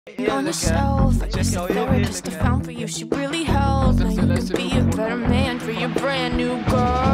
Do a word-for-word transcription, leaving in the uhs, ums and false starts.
on yourself. Just a therapist I found for you, she really helped. Now you can be a better man for your brand new girl.